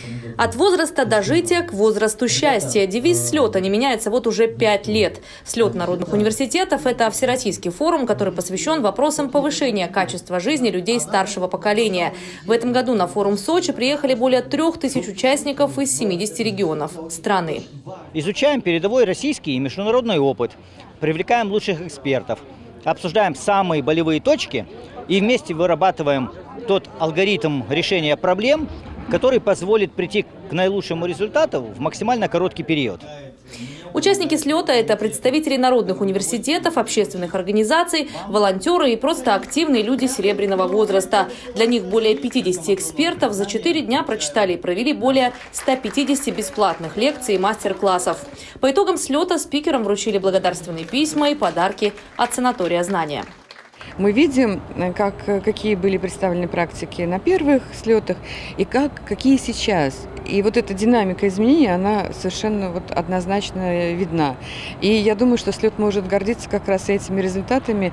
От возраста дожития к возрасту счастья. Девиз слета не меняется вот уже 5 лет. Слет народных университетов – это всероссийский форум, который посвящен вопросам повышения качества жизни людей старшего поколения. В этом году на форум в Сочи приехали более 3000 участников из 70 регионов страны. Изучаем передовой российский и международный опыт, привлекаем лучших экспертов, обсуждаем самые болевые точки и вместе вырабатываем тот алгоритм решения проблем, который позволит прийти к наилучшему результату в максимально короткий период. Участники слета – это представители народных университетов, общественных организаций, волонтеры и просто активные люди серебряного возраста. Для них более 50 экспертов за 4 дня прочитали и провели более 150 бесплатных лекций и мастер-классов. По итогам слета спикерам вручили благодарственные письма и подарки от санатория «Знания». Мы видим, какие были представлены практики на первых слетах и какие сейчас. И вот эта динамика изменений, она совершенно однозначно видна. И я думаю, что слет может гордиться как раз этими результатами,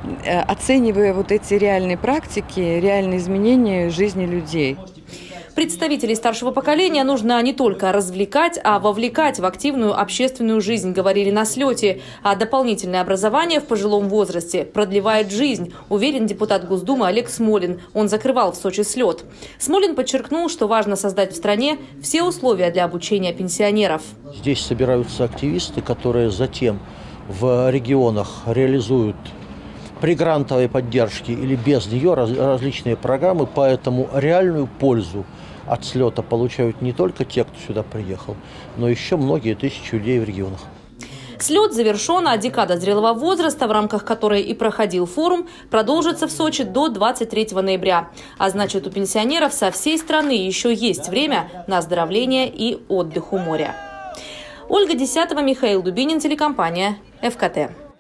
оценивая вот эти реальные практики, реальные изменения жизни людей. Представителей старшего поколения нужно не только развлекать, а вовлекать в активную общественную жизнь, говорили на слете. А дополнительное образование в пожилом возрасте продлевает жизнь, уверен депутат Госдумы Олег Смолин. Он закрывал в Сочи слет. Смолин подчеркнул, что важно создать в стране все условия для обучения пенсионеров. Здесь собираются активисты, которые затем в регионах реализуют при грантовой поддержке или без нее различные программы, поэтому реальную пользу от слета получают не только те, кто сюда приехал, но еще многие тысячи людей в регионах. Слет завершен, а декада зрелого возраста, в рамках которой и проходил форум, продолжится в Сочи до 23 ноября. А значит, у пенсионеров со всей страны еще есть время на оздоровление и отдых у моря. Ольга Десятова, Михаил Дубинин, телекомпания ФКТ.